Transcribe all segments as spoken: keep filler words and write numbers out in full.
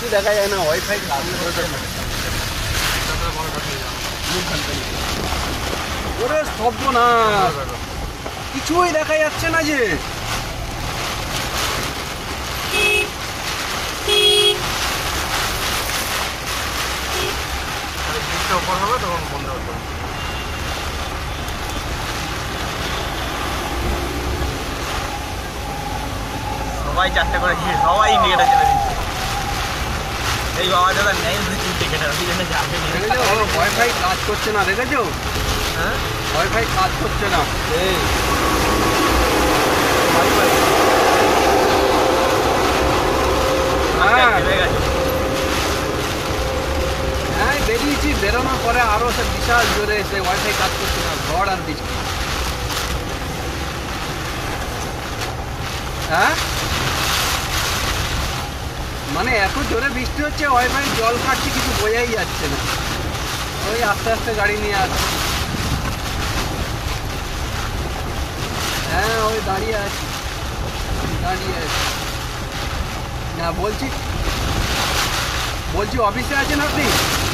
কিছু দেখা যায় না, ওয়াইফাই ওরে সর্বনাশ, কিছুই দেখা যাচ্ছে না যে। ওপর হবে তখন বন্ধ হতো। সবাই চারটে করে সবাই ইন্ডিকেটার চলে দিচ্ছে। এই বাবা দাদা নেই ইন্ডিকেটার, ওই জন্য যাবে। ওয়াইফাই কাজ করছে না, দেখেছো? হ্যাঁ, ওয়াইফাই কাজ করছে না। এই হ্যাঁ বেরিয়েছি, বেরোনোর পরে আরো সে বিশাল জোরে এসে ওয়াইফাই কাজ করছে না, ঝড় আর বৃষ্টি। হ্যাঁ মানে এত জোরে বৃষ্টি হচ্ছে, ওয়াইফাই জল কাটছে, কিছু বোঝাই যাচ্ছে না। ওই আস্তে আস্তে গাড়ি নিয়ে আসছে। হ্যাঁ ওই দাঁড়িয়ে আছি, দাঁড়িয়ে আছি। না বলছি বলছি অফিসে আছেন আপনি?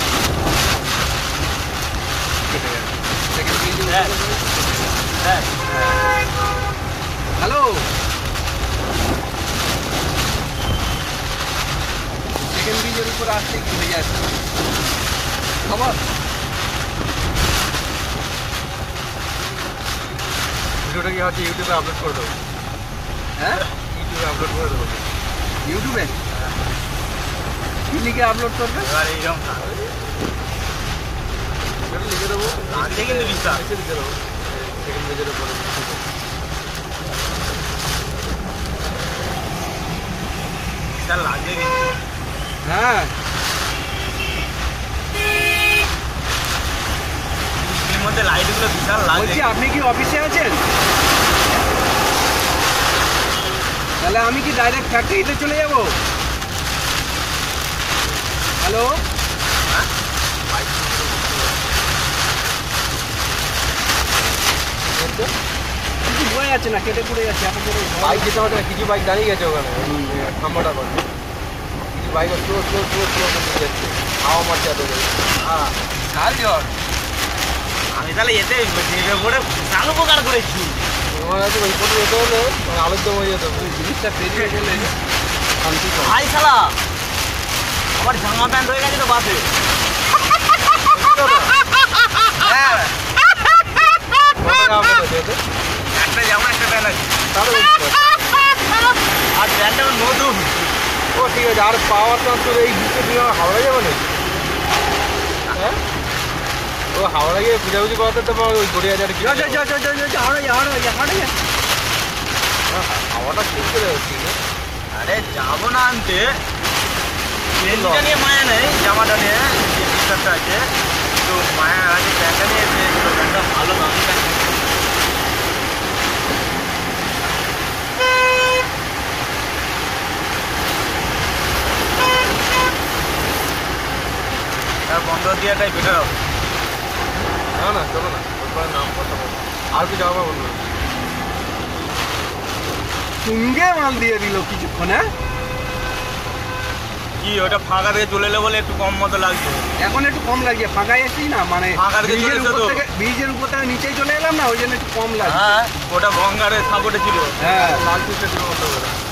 হ্যালো, সেকেন্ড ব্রিজের উপর আসতে ঘুরে যাচ্ছে খবর। ভিডিওটা কি হচ্ছে ইউটিউবে আপলোড করে দেবো? হ্যাঁ ইউটিউবে আপলোড করে দেবো। ইউটিউবে কি লিখে আপলোড করবে? এবার এইরকম লিখে দেবো, আজকে কিন্তু বিশ্বাস লিখে দেবো সেকেন্ড পেজের উপরে। বিশাল লাগে কিন্তু। হ্যাঁ এর মধ্যে লাইটগুলো বিশাল লাগে। বলছি আপনি কি অফিসে আছেন? তাহলে আমি কি ডাইরেক্ট ফ্যাক্টরিতে চলে যাব? হ্যালো, কিছু বয়ে যাচ্ছে না, কেটে পড়ে যাচ্ছে। এখন বাইক যেতে হবে না, কিছু বাইক দাঁড়িয়ে গেছে ওখানে খাম্বাটা করে। কিছু bike slow slow slow slow করে যাচ্ছে, হাওয়া মারছে এত করে। হ্যাঁ কাল জ্বর। আমি তাহলে এতে নেমে পড়ে বিশাল উপকার করেছি। তোমার কাছে ওই পথে যেতে হলে আলোর হয়ে যেত, জিনিসটা পেরিয়ে গেলে শান্তি পাই। ভাই শালা আমার জামা প্যান্ট হয়ে গেছে তো বাসে। হ্যাঁ একটা জামা একটা প্যান্ট আছে, আর প্যান্টটা নতুন। ও ঠিক আছে, আর পাওয়ার ট্রান্সফার এই ঘুরতে দিয়ে হাওড়া যাবে না? হ্যাঁ ও হাওড়া গিয়ে বুঝাবুঝি করাতে তোমার ওই গড়িয়া যাবে কি হাওয়াটা ঠিক করে হচ্ছে। আরে যাবো না আনতে, গেঞ্জিটা নিয়ে মায়া নেই, জামাটা নিয়ে যে টি শার্টটা আছে তো মায়া আছে, প্যান্টটা নিয়ে এসে প্যান্টটা ভালো দামি প্যান্ট। তার বন্ধ দেওয়াটাই বেটার হবে। না না চলো না, ওর নাম কথা বলো, আর কি যাওয়া বলবো। সঙ্গে মাল দিয়ে দিল কিছুক্ষণ। হ্যাঁ কি ওটা ফাঁকা থেকে চলে এলে বলে একটু কম মতো লাগছে। এখন একটু কম লাগছে, ফাঁকায় এসেছি না, মানে ব্রিজের উপর থেকে নিচেই চলে এলাম না, ওই জন্য একটু কম লাগছে। হ্যাঁ ওটা গঙ্গারের সাপোর্টে ছিল। হ্যাঁ লাল টুকটা ছিল।